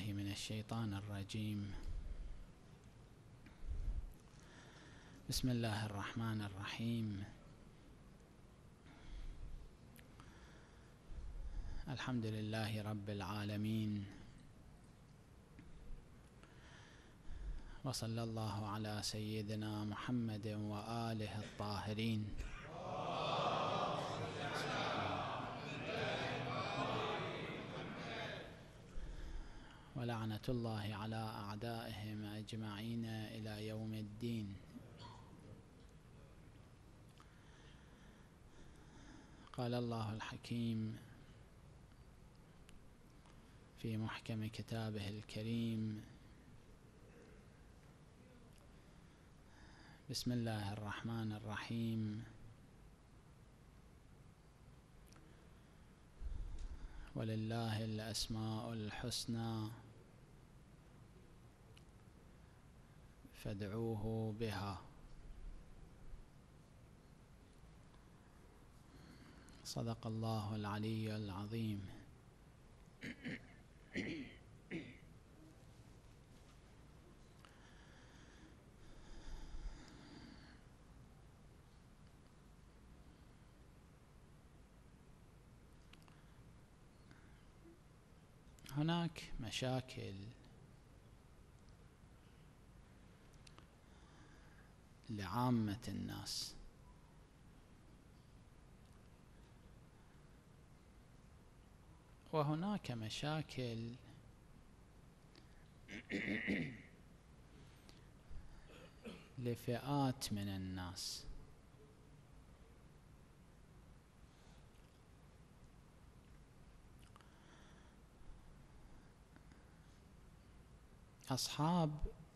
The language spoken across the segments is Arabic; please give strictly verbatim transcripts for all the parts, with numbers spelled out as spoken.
بالله من الشيطان الرجيم. بسم الله الرحمن الرحيم. الحمد لله رب العالمين، وصلى الله على سيدنا محمد وآله الطاهرين. ولعنة الله على أعدائهم أجمعين إلى يوم الدين. قال الله الحكيم في محكم كتابه الكريم: بسم الله الرحمن الرحيم. ولله الأسماء الحسنى فادعوه بها. صدق الله العلي العظيم. هناك مشاكل لعامة الناس، وهناك مشاكل لفئات من الناس. أصحاب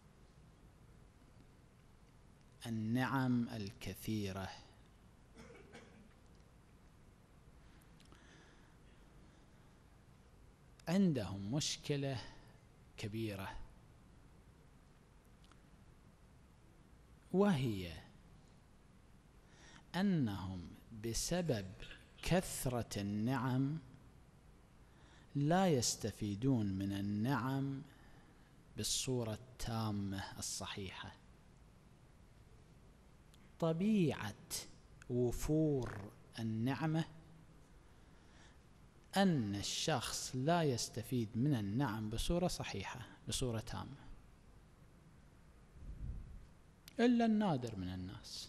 النعم الكثيرة عندهم مشكلة كبيرة، وهي أنهم بسبب كثرة النعم لا يستفيدون من النعم بالصورة التامة الصحيحة. طبيعة وفور النعمة أن الشخص لا يستفيد من النعم بصورة صحيحة، بصورة تامة، إلا النادر من الناس.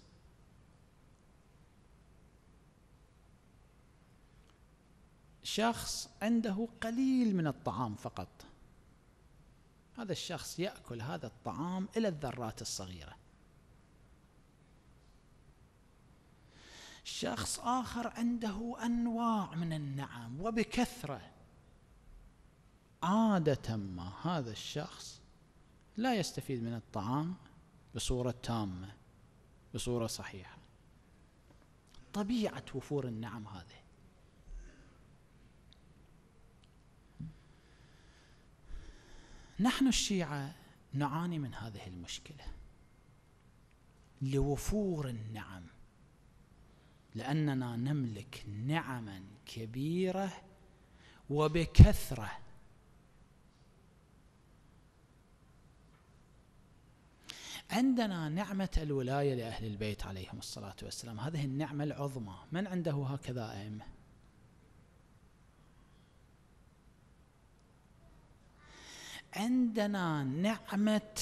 شخص عنده قليل من الطعام فقط، هذا الشخص يأكل هذا الطعام إلى الذرات الصغيرة. شخص آخر عنده أنواع من النعم وبكثرة، عادة ما هذا الشخص لا يستفيد من الطعام بصورة تامة، بصورة صحيحة. طبيعة وفور النعم هذه. نحن الشيعة نعاني من هذه المشكلة لوفور النعم، لأننا نملك نعما كبيرة وبكثرة. عندنا نعمة الولاية لأهل البيت عليهم الصلاة والسلام، هذه النعمة العظمى. من عنده هكذا أئمة؟ عندنا نعمة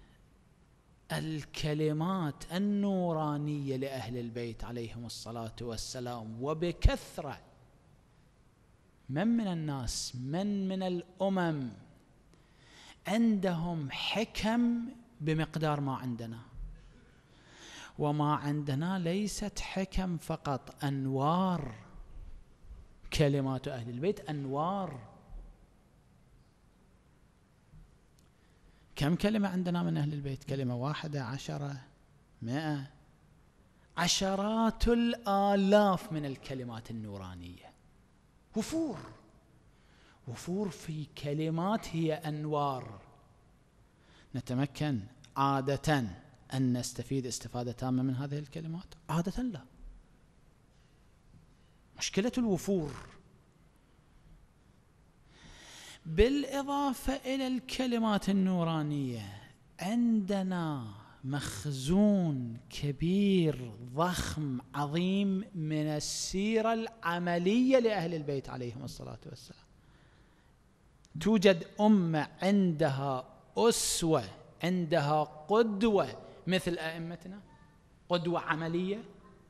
الكلمات النورانية لأهل البيت عليهم الصلاة والسلام وبكثرة. من من الناس، من من الأمم عندهم حكم بمقدار ما عندنا؟ وما عندنا ليست حكم فقط، أنوار. كلمات أهل البيت أنوار. كم كلمة عندنا من أهل البيت؟ كلمة واحدة، عشرة، مئة، عشرات الآلاف من الكلمات النورانية. وفور وفور في كلمات هي أنوار. نتمكن عادة أن نستفيد استفادة تامة من هذه الكلمات؟ عادة لا. مشكلة الوفور بالإضافة إلى الكلمات النورانية عندنا مخزون كبير ضخم عظيم من السيرة العملية لأهل البيت عليهم الصلاة والسلام. توجد أمة عندها أسوة، عندها قدوة مثل أئمتنا، قدوة عملية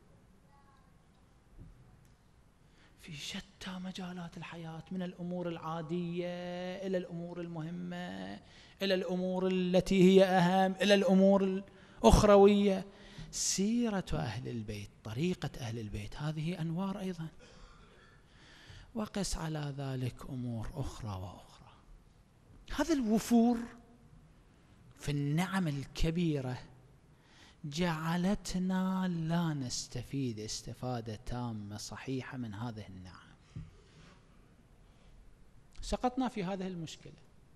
في شتى مجالات الحياة، من الأمور العادية إلى الأمور المهمة، إلى الأمور التي هي أهم، إلى الأمور الأخروية. سيرة أهل البيت، طريقة أهل البيت، هذه أنوار أيضا. وقس على ذلك أمور أخرى وأخرى. هذا الوفور في النعم الكبيرة جعلتنا لا نستفيد استفادة تامة صحيحة من هذه النعم. سقطنا في هذه المشكلة.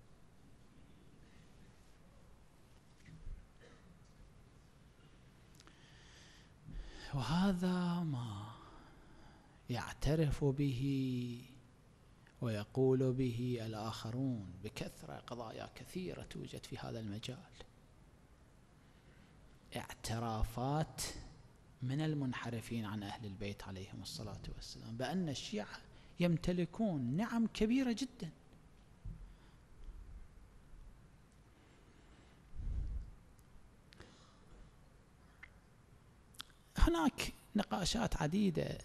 وهذا ما يعترف به ويقول به الآخرون بكثرة. قضايا كثيرة توجد في هذا المجال، اعترافات من المنحرفين عن أهل البيت عليهم الصلاة والسلام بأن الشيعة يمتلكون نعم كبيرة جدا. هناك نقاشات عديدة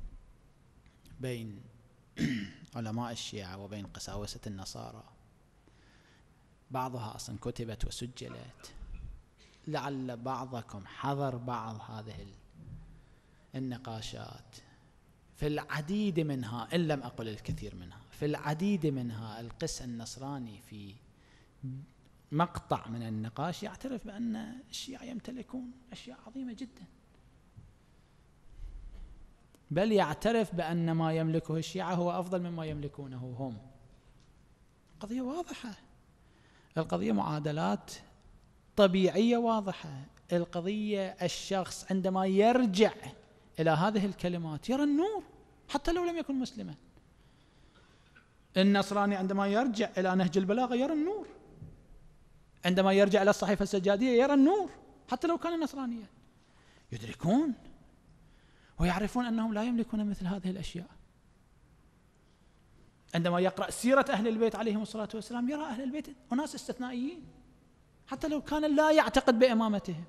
بين علماء الشيعة وبين قساوسة النصارى، بعضها أصلا كتبت وسجلت، لعل بعضكم حضر بعض هذه النقاشات. في العديد منها، إن لم أقل الكثير منها، في العديد منها القس النصراني في مقطع من النقاش يعترف بأن الشيعة يمتلكون أشياء عظيمة جدا، بل يعترف بأن ما يملكه الشيعة هو أفضل مما يملكونه هم. قضية واضحة، القضية معادلات طبيعية واضحة. القضية الشخص عندما يرجع إلى هذه الكلمات يرى النور حتى لو لم يكن مسلما. النصراني عندما يرجع إلى نهج البلاغة يرى النور، عندما يرجع إلى الصحيفة السجادية يرى النور حتى لو كان نصرانيا. يدركون ويعرفون أنهم لا يملكون مثل هذه الأشياء. عندما يقرأ سيرة أهل البيت عليهم الصلاة والسلام يرى أهل البيت أناس استثنائيين حتى لو كان لا يعتقد بإمامتهم.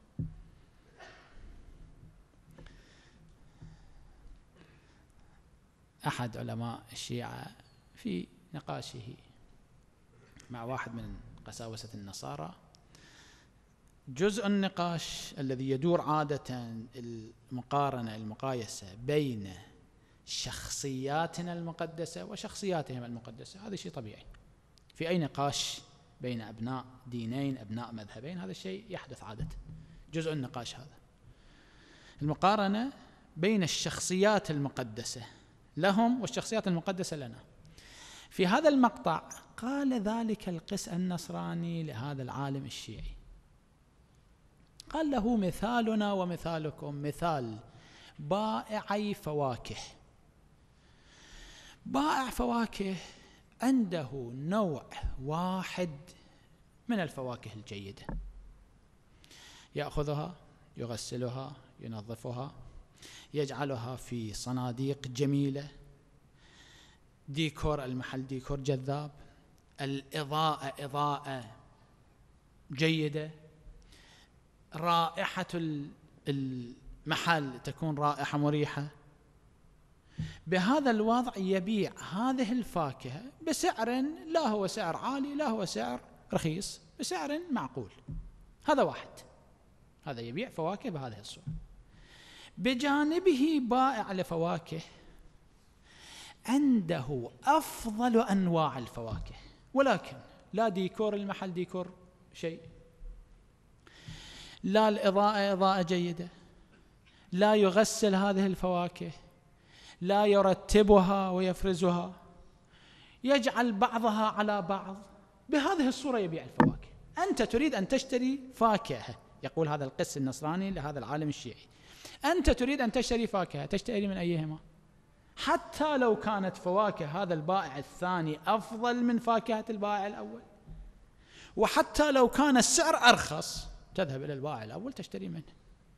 أحد علماء الشيعة في نقاشه مع واحد من قساوسة النصارى، جزء النقاش الذي يدور عادة المقارنة المقايسة بين شخصياتنا المقدسة وشخصياتهم المقدسة. هذا شيء طبيعي في أي نقاش بين أبناء دينين، أبناء مذهبين، هذا الشيء يحدث عادة. جزء النقاش هذا المقارنة بين الشخصيات المقدسة لهم والشخصيات المقدسة لنا. في هذا المقطع قال ذلك القس النصراني لهذا العالم الشيعي، قال له: مثالنا ومثالكم مثال بائعي فواكه. بائع فواكه عنده نوع واحد من الفواكه الجيدة، يأخذها يغسلها ينظفها يجعلها في صناديق جميلة، ديكور المحل ديكور جذاب، الإضاءة إضاءة جيدة، رائحة المحل تكون رائحة مريحة. بهذا الوضع يبيع هذه الفاكهة بسعر لا هو سعر عالي لا هو سعر رخيص، بسعر معقول. هذا واحد، هذا يبيع فواكه بهذه الصورة. بجانبه بائع لفواكه عنده أفضل أنواع الفواكه، ولكن لا ديكور المحل ديكور شيء، لا الإضاءة إضاءة جيدة، لا يغسل هذه الفواكه، لا يرتبها ويفرزها، يجعل بعضها على بعض. بهذه الصورة يبيع الفواكه. أنت تريد أن تشتري فاكهة، يقول هذا القس النصراني لهذا العالم الشيعي، أنت تريد أن تشتري فاكهة، تشتري من أيهما؟ حتى لو كانت فواكه هذا البائع الثاني أفضل من فاكهة البائع الأول، وحتى لو كان السعر أرخص تذهب إلى البائع الأول تشتري منه،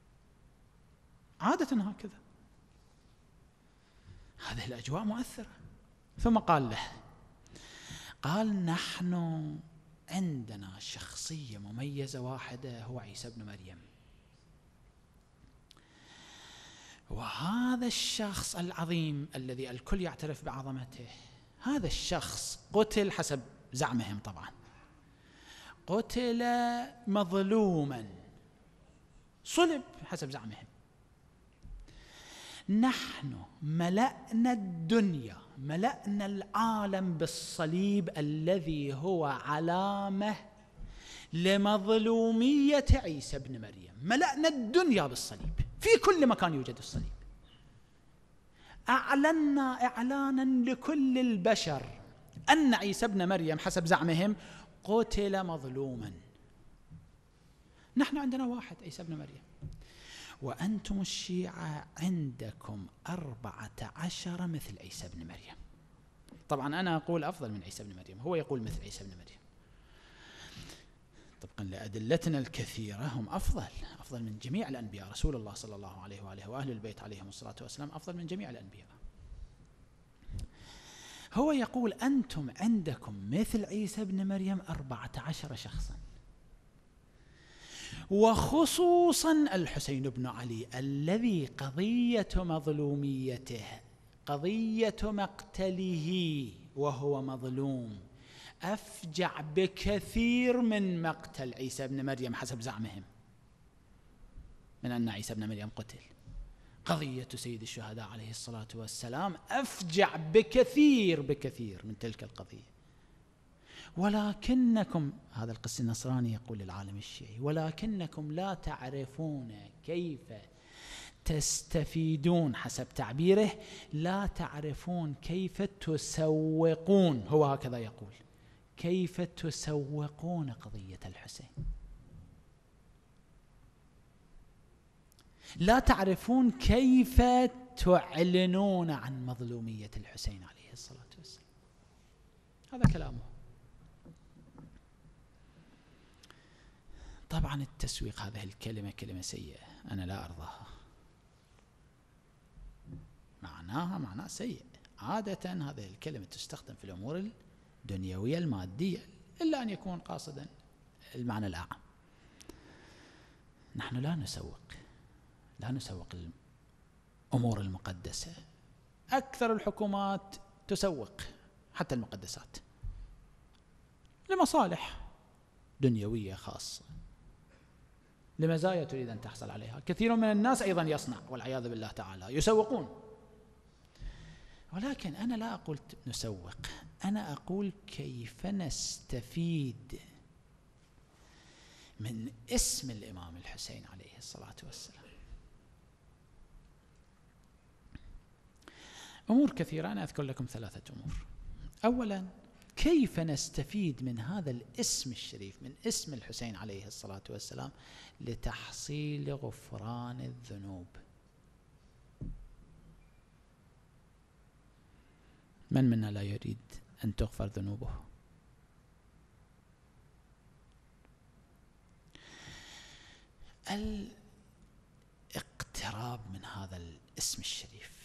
عادة هكذا. هذه الأجواء مؤثرة. ثم قال له، قال نحن عندنا شخصية مميزة واحدة، هو عيسى ابن مريم، وهذا الشخص العظيم الذي الكل يعترف بعظمته، هذا الشخص قتل حسب زعمهم طبعا، قتل مظلوما، صلب حسب زعمهم. نحن ملأنا الدنيا، ملأنا العالم بالصليب الذي هو علامة لمظلومية عيسى ابن مريم، ملأنا الدنيا بالصليب، في كل مكان يوجد الصليب. أعلنا إعلانا لكل البشر أن عيسى ابن مريم حسب زعمهم قتل مظلوما. نحن عندنا واحد عيسى ابن مريم، وأنتم الشيعة عندكم أربعة عشر مثل عيسى ابن مريم. طبعا أنا أقول أفضل من عيسى ابن مريم، هو يقول مثل عيسى ابن مريم. طبقا لأدلتنا الكثيرة هم أفضل، أفضل من جميع الأنبياء. رسول الله صلى الله عليه وآله وأهل البيت عليهم الصلاة والسلام أفضل من جميع الأنبياء. هو يقول أنتم عندكم مثل عيسى ابن مريم أربعة عشر شخصا، وخصوصا الحسين بن علي الذي قضية مظلوميته، قضية مقتله وهو مظلوم، أفجع بكثير من مقتل عيسى بن مريم حسب زعمهم، من أن عيسى بن مريم قتل. قضية سيد الشهداء عليه الصلاة والسلام أفجع بكثير بكثير من تلك القضية. ولكنكم، هذا القس النصراني يقول للعالم الشيعي، ولكنكم لا تعرفون كيف تستفيدون، حسب تعبيره لا تعرفون كيف تسوقون، هو هكذا يقول، كيف تسوقون قضية الحسين، لا تعرفون كيف تعلنون عن مظلومية الحسين عليه الصلاة والسلام. هذا كلامه. طبعا التسويق، هذه الكلمة كلمة سيئة، أنا لا أرضاها، معناها معناه سيء. عادة هذه الكلمة تستخدم في الأمور الدنيوية المادية، إلا أن يكون قاصدا المعنى الأعم. نحن لا نسوق، لا نسوق الأمور المقدسة. أكثر الحكومات تسوق حتى المقدسات لمصالح دنيوية خاصة، لمزايا تريد أن تحصل عليها. كثير من الناس أيضا يصنع والعياذ بالله تعالى، يسوقون. ولكن أنا لا أقول نسوق، أنا أقول كيف نستفيد من اسم الإمام الحسين عليه الصلاة والسلام. أمور كثيرة، أنا أذكر لكم ثلاثة أمور. أولا، كيف نستفيد من هذا الاسم الشريف، من اسم الحسين عليه الصلاة والسلام، لتحصيل غفران الذنوب. من منا لا يريد أن تغفر ذنوبه؟ الاقتراب من هذا الاسم الشريف،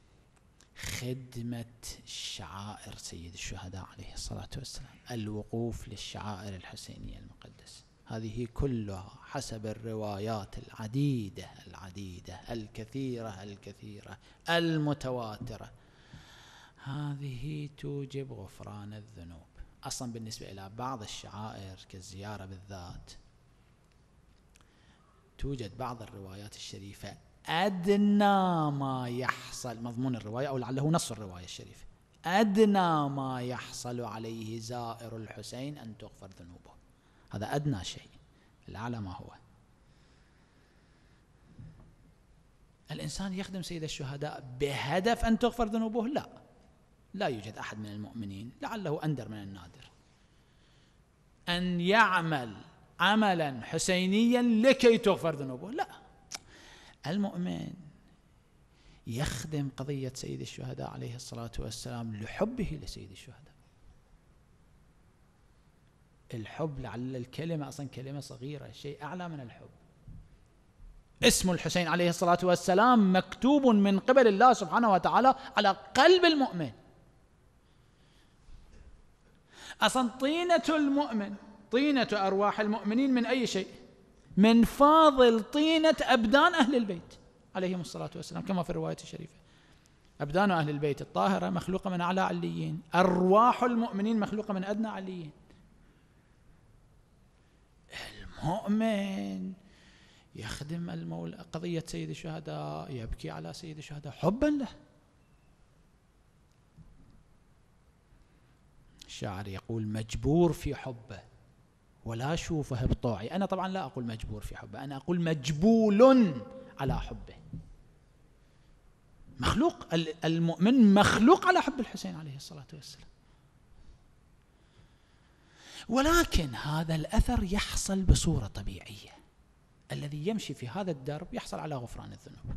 خدمة شعائر سيد الشهداء عليه الصلاة والسلام، الوقوف للشعائر الحسينية المقدسة، هذه كلها حسب الروايات العديدة العديدة الكثيرة الكثيرة المتواترة، هذه توجب غفران الذنوب. أصلا بالنسبة إلى بعض الشعائر كالزيارة بالذات، توجد بعض الروايات الشريفة أدنى ما يحصل، مضمون الرواية أو لعله نص الرواية الشريفة، أدنى ما يحصل عليه زائر الحسين أن تغفر ذنوبه. هذا أدنى شيء، الأعلى ما هو. الإنسان يخدم سيد الشهداء بهدف أن تغفر ذنوبه؟ لا، لا يوجد أحد من المؤمنين، لعله أندر من النادر، أن يعمل عملا حسينيا لكي تغفر ذنوبه. لا، المؤمن يخدم قضية سيد الشهداء عليه الصلاة والسلام لحبه لسيد الشهداء. الحب، لعل الكلمة أصلا كلمة صغيرة، شيء أعلى من الحب. اسم الحسين عليه الصلاة والسلام مكتوب من قبل الله سبحانه وتعالى على قلب المؤمن. أصلا طينة المؤمن، طينة أرواح المؤمنين من أي شيء؟ من فاضل طينة أبدان أهل البيت عليهم الصلاة والسلام، كما في الرواية الشريفة: أبدان أهل البيت الطاهرة مخلوقة من أعلى عليين، أرواح المؤمنين مخلوقة من أدنى عليين. المؤمن يخدم المولى قضية سيد الشهداء، يبكي على سيد الشهداء حبا له. الشاعر يقول: مجبور في حبه ولا شوفه بطوعي. أنا طبعا لا أقول مجبور في حبه، أنا أقول مجبول على حبه. مخلوق، المؤمن مخلوق على حب الحسين عليه الصلاة والسلام. ولكن هذا الأثر يحصل بصورة طبيعية. الذي يمشي في هذا الدرب يحصل على غفران الذنوب.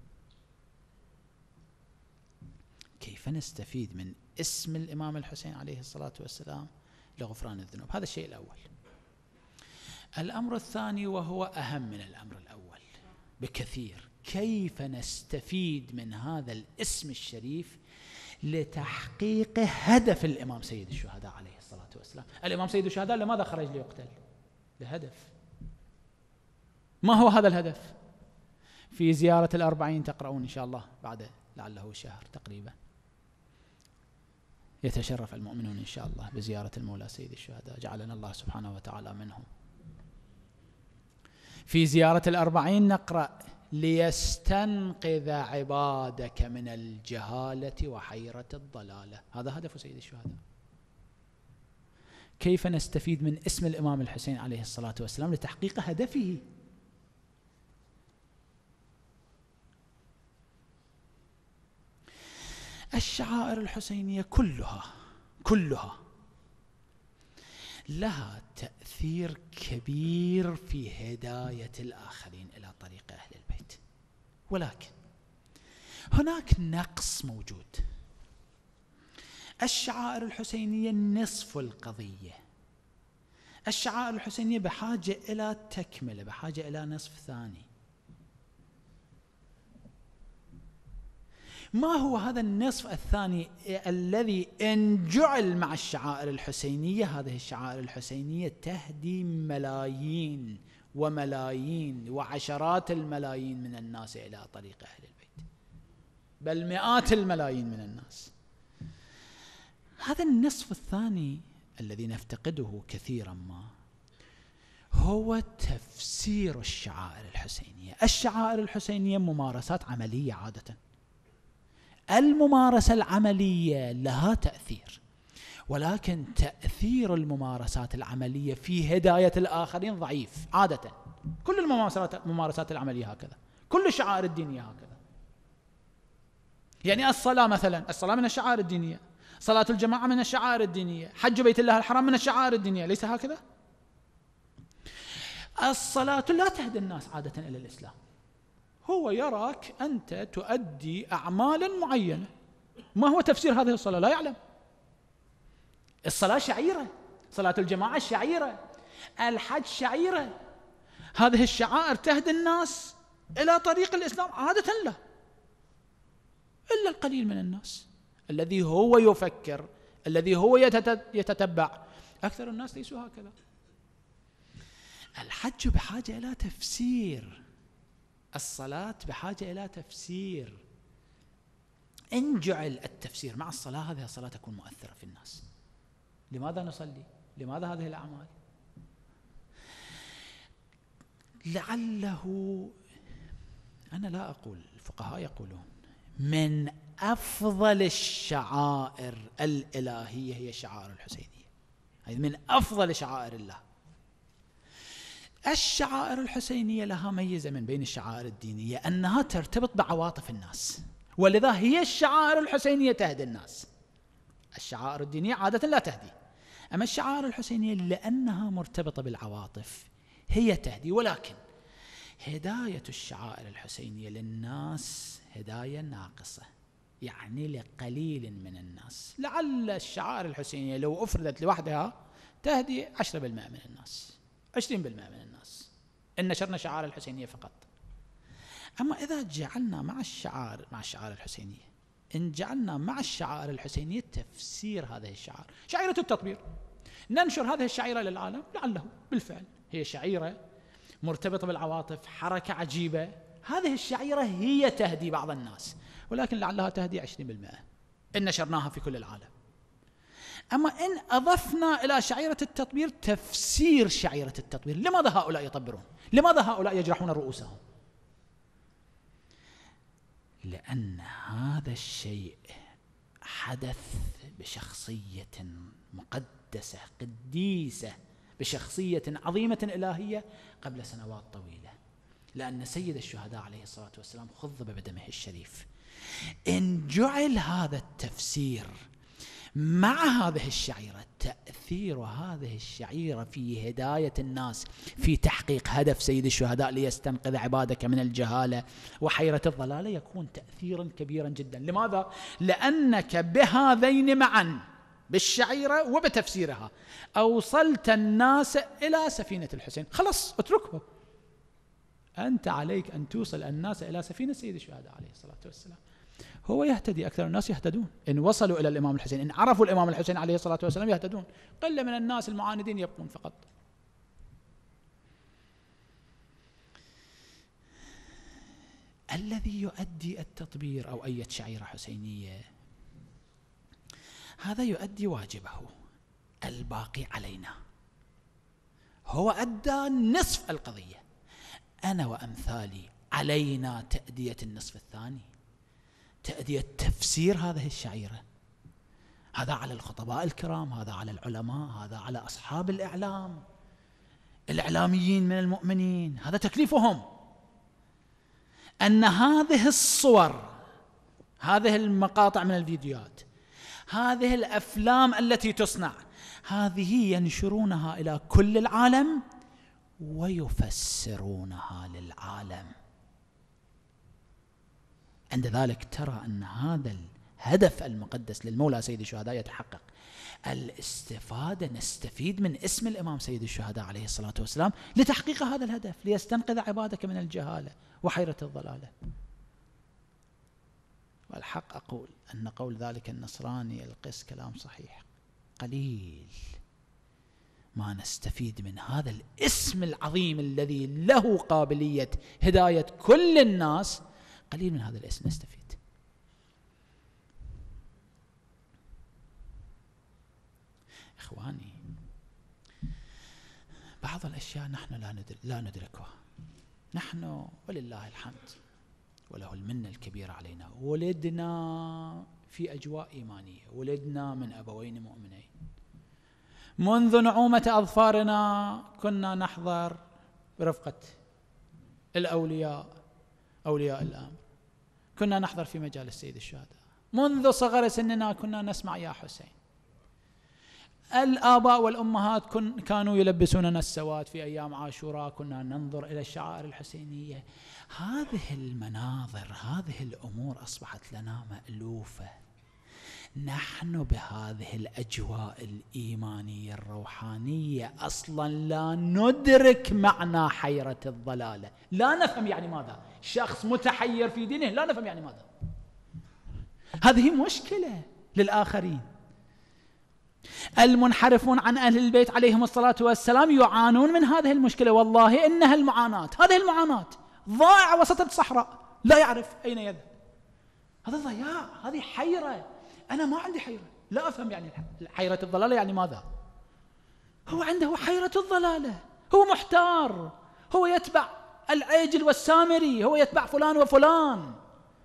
كيف نستفيد من اسم الإمام الحسين عليه الصلاة والسلام لغفران الذنوب؟ هذا الشيء الأول. الأمر الثاني، وهو أهم من الأمر الأول بكثير: كيف نستفيد من هذا الاسم الشريف لتحقيق هدف الإمام سيد الشهداء عليه الصلاة والسلام. الإمام سيد الشهداء لماذا خرج ليقتل؟ لهدف. ما هو هذا الهدف؟ في زيارة الأربعين تقرؤون إن شاء الله بعد لعله شهر تقريبا، يتشرف المؤمنون إن شاء الله بزيارة المولى سيد الشهداء، جعلنا الله سبحانه وتعالى منهم. في زيارة الأربعين نقرأ: ليستنقذ عبادك من الجهالة وحيرة الضلالة. هذا هدف سيد الشهداء. كيف نستفيد من اسم الإمام الحسين عليه الصلاة والسلام لتحقيق هدفه؟ الشعائر الحسينية كلها كلها لها تأثير كبير في هداية الآخرين إلى طريق أهل البيت، ولكن هناك نقص موجود. الشعائر الحسينية نصف القضية. الشعائر الحسينية بحاجة إلى تكملة، بحاجة إلى نصف ثاني. ما هو هذا النصف الثاني الذي إن جعل مع الشعائر الحسينية؟ هذه الشعائر الحسينية تهدي ملايين وملايين وعشرات الملايين من الناس إلى طريق أهل البيت، بل مئات الملايين من الناس. هذا النصف الثاني الذي نفتقده كثيرا ما هو تفسير الشعائر الحسينية. الشعائر الحسينية ممارسات عملية عادة. الممارسة العملية لها تأثير، ولكن تأثير الممارسات العملية في هداية الآخرين ضعيف عادة. كل الممارسات الممارسات العملية هكذا، كل الشعائر الدينية هكذا. يعني الصلاة مثلا، الصلاة من الشعائر الدينية، صلاة الجماعة من الشعائر الدينية، حج بيت الله الحرام من الشعائر الدينية، ليس هكذا؟ الصلاة لا تهدي الناس عادة إلى الإسلام. هو يراك أنت تؤدي أعمال معينة، ما هو تفسير هذه الصلاة؟ لا يعلم. الصلاة شعيرة، صلاة الجماعة شعيرة، الحج شعيرة. هذه الشعائر تهدي الناس إلى طريق الإسلام عادة لا، إلا القليل من الناس الذي هو يفكر، الذي هو يتتبع. أكثر الناس ليسوا هكذا. الحج بحاجة إلى تفسير، الصلاة بحاجة إلى تفسير. إن جعل التفسير مع الصلاة، هذه الصلاة تكون مؤثرة في الناس. لماذا نصلي؟ لماذا هذه الأعمال؟ لعله، أنا لا أقول، الفقهاء يقولون من أفضل الشعائر الإلهية هي الشعائر الحسينية، هذه من أفضل شعائر الله. الشعائر الحسينية لها ميزة من بين الشعائر الدينية، أنها ترتبط بعواطف الناس، ولذا هي الشعائر الحسينية تهدي الناس. الشعائر الدينية عادة لا تهدي، أما الشعائر الحسينية لأنها مرتبطة بالعواطف هي تهدي. ولكن هداية الشعائر الحسينية للناس هداية ناقصة، يعني لقليل من الناس. لعل الشعائر الحسينية لو أفردت لوحدها تهدي عشرة بالمئة من الناس، عشرين بالمئة من الناس إن نشرنا شعائر الحسينية فقط. أما إذا جعلنا مع الشعائر مع الشعائر الحسينية إن جعلنا مع الشعائر الحسينية تفسير هذه الشعائر، شعيرة التطبير، ننشر هذه الشعيرة للعالم، لعله بالفعل هي شعيرة مرتبطة بالعواطف، حركة عجيبة، هذه الشعيرة هي تهدي بعض الناس، ولكن لعلها تهدي عشرين بالمئة إن نشرناها في كل العالم. أما إن أضفنا إلى شعيرة التطبير تفسير شعيرة التطبير، لماذا هؤلاء يطبرون؟ لماذا هؤلاء يجرحون رؤوسهم؟ لأن هذا الشيء حدث بشخصية مقدسة قديسة، بشخصية عظيمة إلهية قبل سنوات طويلة. لأن سيد الشهداء عليه الصلاة والسلام خضب بدمه الشريف. إن جعل هذا التفسير مع هذه الشعيرة، تأثير هذه الشعيرة في هداية الناس في تحقيق هدف سيد الشهداء ليستنقذ عبادك من الجهالة وحيرة الضلالة، يكون تأثيرا كبيرا جدا. لماذا؟ لأنك بهذين معا، بالشعيرة وبتفسيرها، أوصلت الناس إلى سفينة الحسين. خلاص اتركه، أنت عليك أن توصل الناس إلى سفينة سيد الشهداء عليه الصلاة والسلام. هو يهتدي، أكثر الناس يهتدون إن وصلوا إلى الإمام الحسين، إن عرفوا الإمام الحسين عليه الصلاة والسلام يهتدون. قلة من الناس المعاندين يبقون فقط. الذي يؤدي التطبير أو أي شعيرة حسينية هذا يؤدي واجبه، الباقي علينا. هو أدى نصف القضية، أنا وأمثالي علينا تأدية النصف الثاني، تأدية تفسير هذه الشعيرة. هذا على الخطباء الكرام، هذا على العلماء، هذا على أصحاب الإعلام، الإعلاميين من المؤمنين، هذا تكليفهم. أن هذه الصور، هذه المقاطع من الفيديوهات، هذه الأفلام التي تصنع، هذه ينشرونها إلى كل العالم ويفسرونها للعالم. عند ذلك ترى أن هذا الهدف المقدس للمولى سيد الشهداء يتحقق. الاستفادة، نستفيد من اسم الإمام سيد الشهداء عليه الصلاة والسلام لتحقيق هذا الهدف، ليستنقذ عبادك من الجهالة وحيرة الضلالة. والحق أقول أن قول ذلك النصراني القس كلام صحيح. قليل ما نستفيد من هذا الاسم العظيم الذي له قابلية هداية كل الناس، قليل من هذا الاسم نستفيد. إخواني، بعض الأشياء نحن لا ندرك لا ندركها. نحن ولله الحمد وله المنة الكبيرة علينا ولدنا في أجواء إيمانية، ولدنا من أبوين مؤمنين. منذ نعومة أظفارنا كنا نحضر برفقة الأولياء، أولياء الأمر، كنا نحضر في مجالس سيد الشهداء. منذ صغر سننا كنا نسمع يا حسين. الآباء والأمهات كن كانوا يلبسوننا السواد في أيام عاشوراء، كنا ننظر إلى الشعائر الحسينية. هذه المناظر، هذه الأمور أصبحت لنا مألوفة. نحن بهذه الأجواء الإيمانية الروحانية أصلا لا ندرك معنى حيرة الضلالة، لا نفهم يعني ماذا. شخص متحير في دينه لا نفهم يعني ماذا. هذه مشكلة للآخرين. المنحرفون عن أهل البيت عليهم الصلاة والسلام يعانون من هذه المشكلة. والله إنها المعاناة، هذه المعاناة. ضائع وسط الصحراء لا يعرف أين يذهب. هذا ضياع، هذه حيرة. أنا ما عندي حيرة، لا أفهم يعني حيرة الضلالة يعني ماذا. هو عنده حيرة الضلالة، هو محتار، هو يتبع العجل والسامري، هو يتبع فلان وفلان.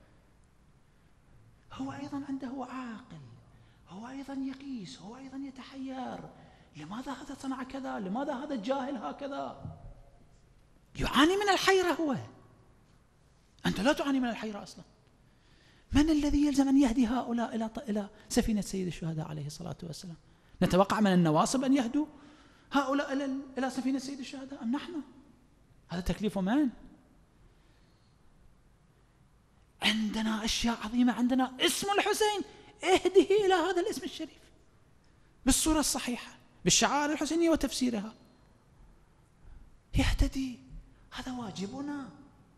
هو أيضا عنده عاقل، هو أيضا يقيس، هو أيضا يتحير. لماذا هذا صنع كذا؟ لماذا هذا الجاهل هكذا؟ يعاني من الحيرة. هو أنت لا تعاني من الحيرة أصلا. من الذي يلزم أن يهدي هؤلاء إلى إلى سفينة سيد الشهداء عليه الصلاة والسلام؟ نتوقع من النواصب أن يهدوا هؤلاء إلى إلى سفينة سيد الشهداء أم نحن؟ هذا تكليف من؟ عندنا أشياء عظيمة، عندنا اسم الحسين، اهده إلى هذا الاسم الشريف بالصورة الصحيحة بالشعائر الحسينية وتفسيرها، يهتدي. هذا واجبنا.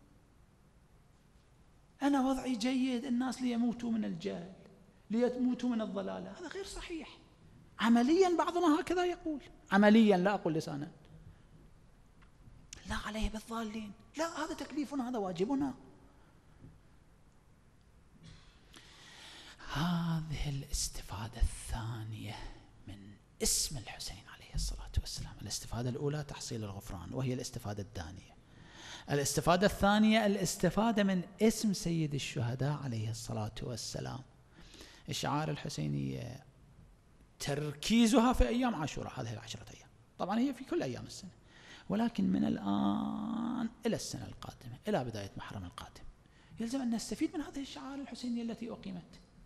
أنا وضعي جيد، الناس ليموتوا من الجهل، ليموتوا من الضلالة، هذا غير صحيح. عمليا بعضنا هكذا يقول، عمليا لا أقول لسانا، لا عليه بالضالين، لا، هذا تكليفنا، هذا واجبنا. هذه الاستفادة الثانية من اسم الحسين عليه الصلاة والسلام. الاستفادة الأولى تحصيل الغفران، وهي الاستفادة الثانية. الاستفادة الثانية الاستفادة من اسم سيد الشهداء عليه الصلاة والسلام. الشعائر الحسينية تركيزها في أيام عاشوراء، هذه العشرة أيام، طبعا هي في كل أيام السنة، ولكن من الآن إلى السنة القادمة، إلى بداية محرم القادم، يلزم أن نستفيد من هذه الشعائر الحسينية التي أقيمت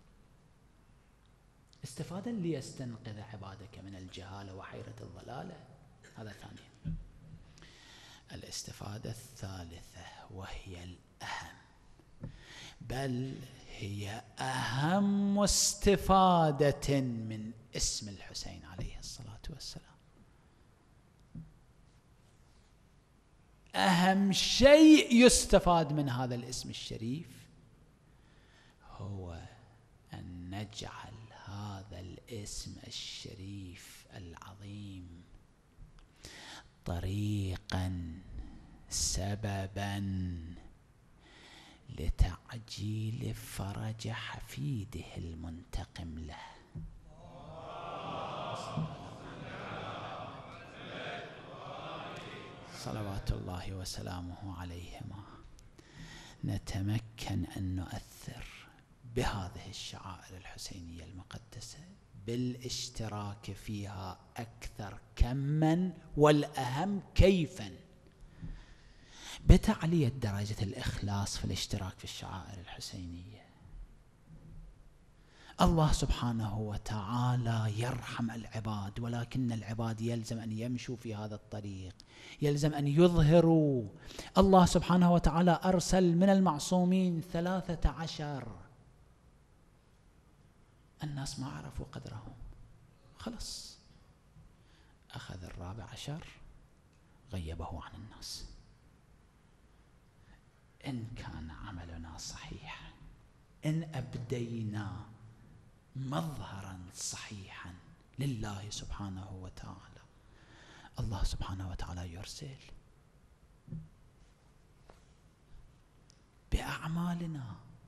استفادة ليستنقذ عبادك من الجهالة وحيرة الضلالة. هذا ثانيا. الاستفادة الثالثة وهي الأهم، بل هي أهم استفادة من اسم الحسين عليه الصلاة والسلام. أهم شيء يستفاد من هذا الاسم الشريف هو أن نجعل هذا الاسم الشريف العظيم طريقا، سببا لتعجيل فرج حفيده المنتقم له. صلوات الله وسلامه عليهما. نتمكن أن نؤثر بهذه الشعائر الحسينية المقدسة بالاشتراك فيها أكثر كما والأهم كيفا، بتعلية درجة الإخلاص في الاشتراك في الشعائر الحسينية. الله سبحانه وتعالى يرحم العباد، ولكن العباد يلزم أن يمشوا في هذا الطريق، يلزم أن يظهروا. الله سبحانه وتعالى أرسل من المعصومين ثلاثة عشر، الناس ما عرفوا قدرهم، خلص أخذ الرابع عشر غيبه عن الناس. إن كان عملنا صحيح، إن أبدينا مظهرا صحيحا لله سبحانه وتعالى، الله سبحانه وتعالى يرسل بأعمالنا.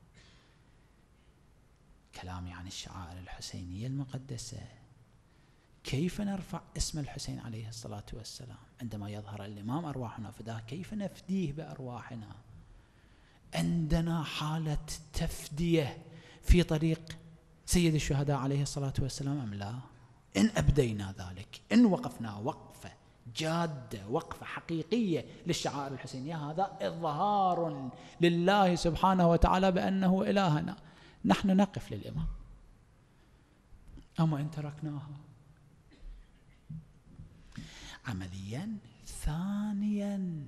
كلامي عن الشعائر الحسينية المقدسة، كيف نرفع اسم الحسين عليه الصلاة والسلام عندما يظهر الإمام أرواحنا فداه، كيف نفديه بأرواحنا. عندنا حالة تفدية في طريق سيد الشهداء عليه الصلاة والسلام أم لا؟ إن أبدينا ذلك، إن وقفنا وقفة جادة، وقفة حقيقية للشعائر الحسينية، هذا إظهار لله سبحانه وتعالى بأنه إلهنا، نحن نقف للإمام. أما إن تركناها عمليا. ثانيا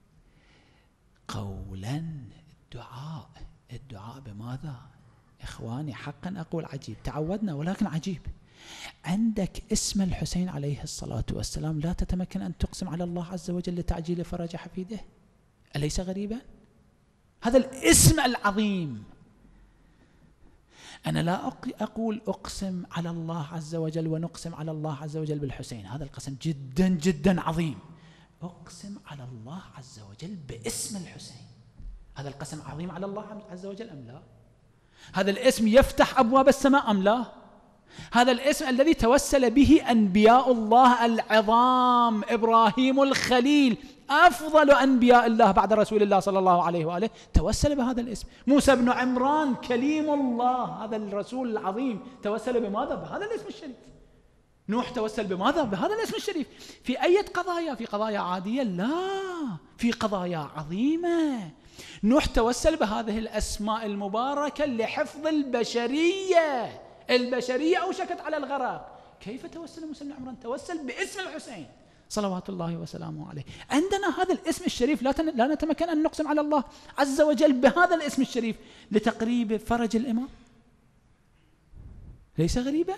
قولا الدعاء. الدعاء بماذا؟ إخواني حقا أقول عجيب، تعودنا ولكن عجيب. عندك اسم الحسين عليه الصلاة والسلام لا تتمكن أن تقسم على الله عز وجل لتعجيل فرج حفيده، أليس غريبا؟ هذا الاسم العظيم. أنا لا أقول أقسم على الله عز وجل ونقسم على الله عز وجل بالحسين، هذا القسم جدا جدا عظيم. أقسم على الله عز وجل باسم الحسين، هذا القسم عظيم على الله عز وجل أم لا؟ هذا الاسم يفتح أبواب السماء أم لا؟ هذا الاسم الذي توسل به أنبياء الله العظام، إبراهيم الخليل أفضل أنبياء الله بعد رسول الله صلى الله عليه وآله، توسل بهذا الاسم. موسى بن عمران كليم الله، هذا الرسول العظيم توسل بماذا؟ بهذا الاسم الشريف. نوح توسل بماذا؟ بهذا الاسم الشريف. في أي قضايا؟ في قضايا عادية؟ لا، في قضايا عظيمة. نوح توسل بهذه الأسماء المباركة لحفظ البشرية، البشرية أوشكت على الغرق. كيف توسل موسى بن عمران؟ توسل باسم الحسين صلوات الله وسلامه عليه. عندنا هذا الاسم الشريف، لا, لا نتمكن أن نقسم على الله عز وجل بهذا الاسم الشريف لتقريب فرج الإمام؟ ليس غريبا؟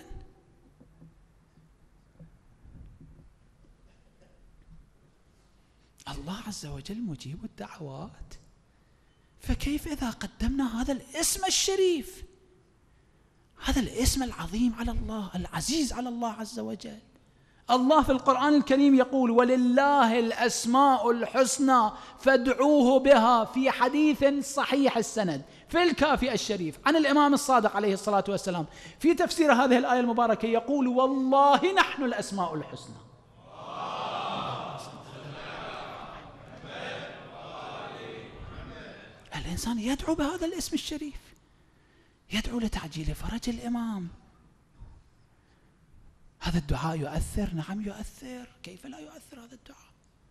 الله عز وجل مجيب الدعوات، فكيف إذا قدمنا هذا الاسم الشريف، هذا الاسم العظيم على الله، العزيز على الله عز وجل؟ الله في القرآن الكريم يقول: ولله الأسماء الحسنى فادعوه بها، في حديث صحيح السند في الكافي الشريف عن الإمام الصادق عليه الصلاة والسلام في تفسير هذه الآية المباركة يقول: والله نحن الأسماء الحسنى. الإنسان يدعو بهذا الاسم الشريف، يدعو لتعجيل فرج الإمام. هذا الدعاء يؤثر؟ نعم يؤثر، كيف لا يؤثر هذا الدعاء؟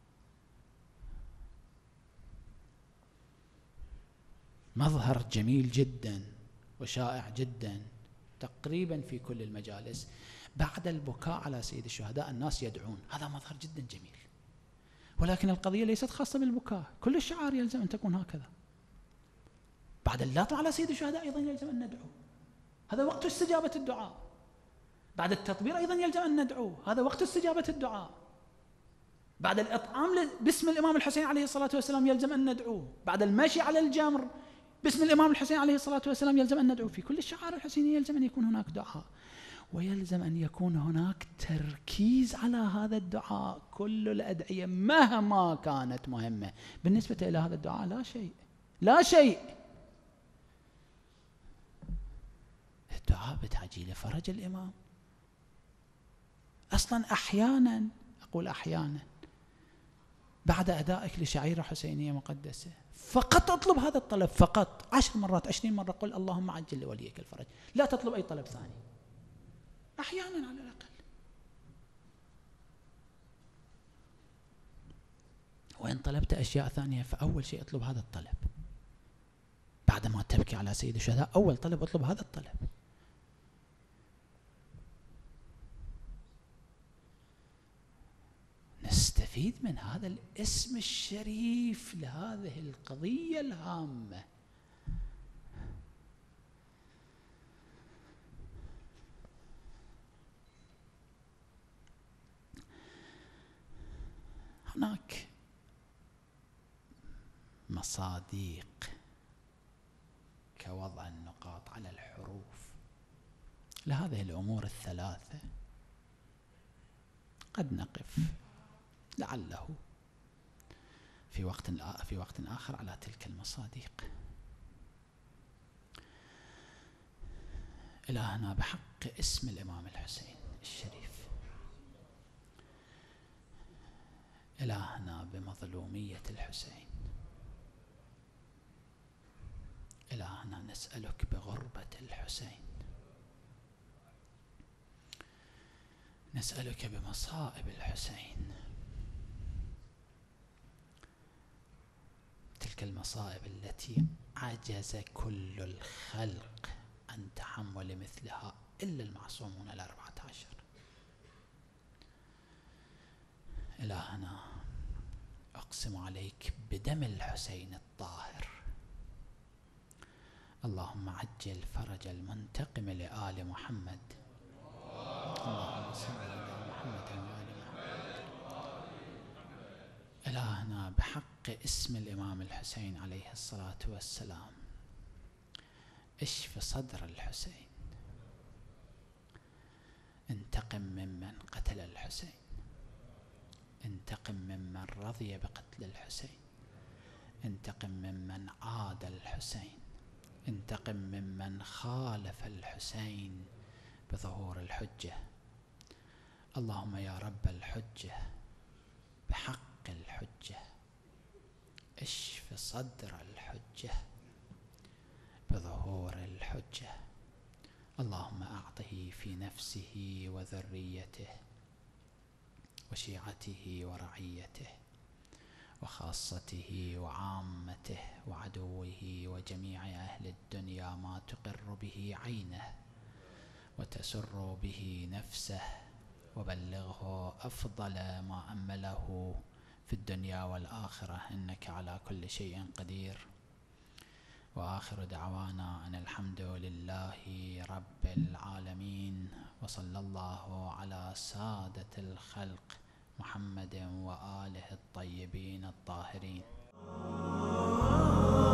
مظهر جميل جدا وشائع جدا تقريبا في كل المجالس، بعد البكاء على سيد الشهداء الناس يدعون، هذا مظهر جدا جميل. ولكن القضية ليست خاصة بالبكاء، كل الشعار يلزم أن تكون هكذا. بعد اللطم على سيد الشهداء أيضا يلزم أن ندعو، هذا وقت استجابة الدعاء. بعد التطبير أيضا يلزم أن ندعو، هذا وقت استجابة الدعاء. بعد الإطعام باسم الإمام الحسين عليه الصلاة والسلام يلزم أن ندعو. بعد المشي على الجمر باسم الإمام الحسين عليه الصلاة والسلام يلزم أن ندعو. في كل الشعائر الحسينية يلزم أن يكون هناك دعاء، ويلزم أن يكون هناك تركيز على هذا الدعاء. كل الأدعية مهما كانت مهمة بالنسبة إلى هذا الدعاء لا شيء، لا شيء. الدعاء بتعجيل فرج الإمام. أصلا أحيانا، أقول أحيانا، بعد أدائك لشعيرة حسينية مقدسة فقط اطلب هذا الطلب، فقط عشر مرات عشرين مرة قل: اللهم عجل لوليك الفرج، لا تطلب أي طلب ثاني، أحيانا على الأقل. وإن طلبت أشياء ثانية فأول شيء اطلب هذا الطلب. بعدما تبكي على سيد الشهداء أول طلب اطلب هذا الطلب. نستفيد من هذا الاسم الشريف لهذه القضية الهامة. هناك مصاديق كوضع النقاط على الحروف لهذه الأمور الثلاثة، قد نقف لعله في وقت في وقت آخر على تلك المصاديق. إلهنا بحق اسم الإمام الحسين الشريف، إلهنا بمظلومية الحسين، إلهنا نسألك بغربة الحسين، نسألك بمصائب الحسين، تلك المصائب التي عجز كل الخلق عن تحمل مثلها إلا المعصومون الأربعة عشر. إلهنا أقسم عليك بدم الحسين الطاهر، اللهم عجل فرج المنتقم لآل محمد، اللهم صل على محمد وآل محمد. إلهنا بحق اسم الإمام الحسين عليه الصلاة والسلام اشف صدر الحسين، انتقم ممن قتل الحسين، انتقم ممن رضي بقتل الحسين، انتقم ممن عاد الحسين، انتقم ممن خالف الحسين بظهور الحجة. اللهم يا رب الحجة بحق الحجة اشف صدر الحجة بظهور الحجة. اللهم أعطه في نفسه وذريته وشيعته ورعيته وخاصته وعامته وعدوه وجميع أهل الدنيا ما تقر به عينه وتسر به نفسه وبلغه أفضل ما أمله في الدنيا والآخرة، إنك على كل شيء قدير. وآخر دعوانا أن الحمد لله رب العالمين، وصلى الله على سادة الخلق محمد وآله الطيبين الطاهرين.